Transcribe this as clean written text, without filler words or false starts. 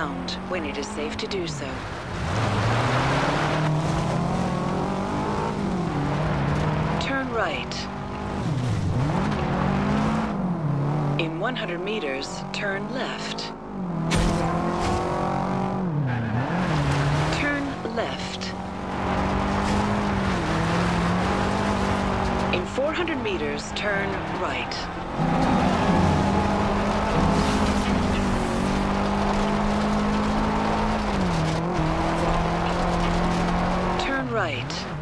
around when it is safe to do so. Turn right. In 100 meters, turn left. Turn left. In 400 meters, turn right. Turn right.